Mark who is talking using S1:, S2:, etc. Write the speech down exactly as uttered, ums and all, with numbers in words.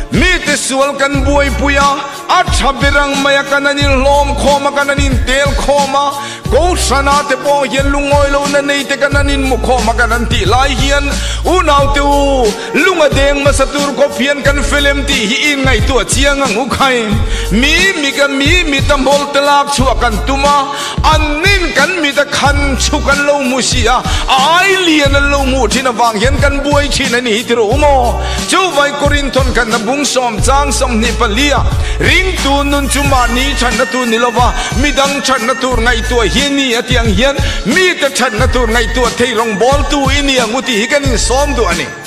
S1: มีแต่สวลกันบวยปุยอัฐบิรังมากันนินลมโคมากันนินเตลโคมากูสนาเตปองเย็นลุงอยโลนันนี่เตกันนินมุขโคมากันนันตีลายเฮียนอุณาวตูลุงอเดงมาสตูร์ก็เพียนกันฟิล์มตีหินไงตัวเชียงงูไข่มีมีกันมีมีตำบลตลาดชัวกันตุมาอันนินกันมีแต่ขันชุกันโลมุชียไอเลียนโลมุที่นวางเห็นกันบวยที่นั่นนี่ที่รู้โมเจ้าไวกรินทนกันนบุงสอมจางสมนิปเลียริงตูนุนจุมานีฉันนตูนิลวะมีดังฉันนตูไงตัวเฮียนี่เตียงเฮียนมีแต่ฉันนตูไงตัวเทรงบอลตูอินี่งูตีกันนี่ซ้อมตัวนี่